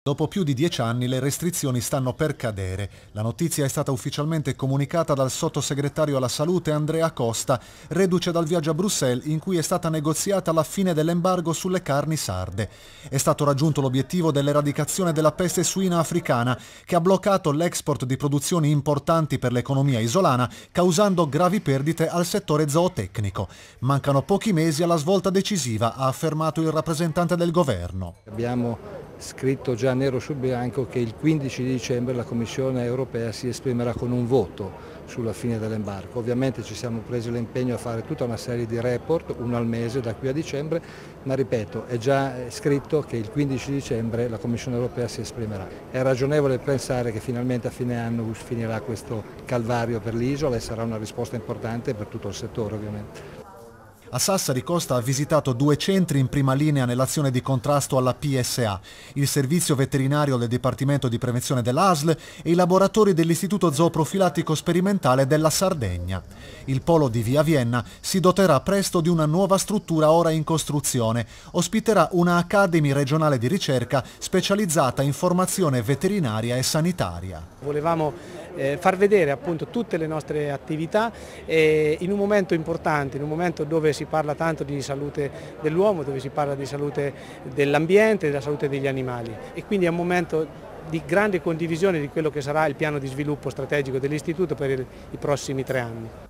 Dopo più di 10 anni le restrizioni stanno per cadere. La notizia è stata ufficialmente comunicata dal sottosegretario alla salute Andrea Costa, reduce dal viaggio a Bruxelles in cui è stata negoziata la fine dell'embargo sulle carni sarde. È stato raggiunto l'obiettivo dell'eradicazione della peste suina africana, che ha bloccato l'export di produzioni importanti per l'economia isolana, causando gravi perdite al settore zootecnico. Mancano pochi mesi alla svolta decisiva, ha affermato il rappresentante del governo. Abbiamo scritto già nero su bianco che il 15 di dicembre la Commissione europea si esprimerà con un voto sulla fine dell'embargo. Ovviamente ci siamo presi l'impegno a fare tutta una serie di report, uno al mese da qui a dicembre, ma ripeto, è già scritto che il 15 dicembre la Commissione europea si esprimerà. È ragionevole pensare che finalmente a fine anno finirà questo calvario per l'isola e sarà una risposta importante per tutto il settore ovviamente. A Sassari Costa ha visitato 2 centri in prima linea nell'azione di contrasto alla PSA, il servizio veterinario del Dipartimento di Prevenzione dell'ASL e i laboratori dell'Istituto Zooprofilattico Sperimentale della Sardegna. Il polo di Via Vienna si doterà presto di una nuova struttura ora in costruzione. Ospiterà una Academy regionale di ricerca specializzata in formazione veterinaria e sanitaria. Volevamo far vedere appunto tutte le nostre attività in un momento importante, in un momento dove si parla tanto di salute dell'uomo, dove si parla di salute dell'ambiente e della salute degli animali, e quindi è un momento di grande condivisione di quello che sarà il piano di sviluppo strategico dell'Istituto per i prossimi 3 anni.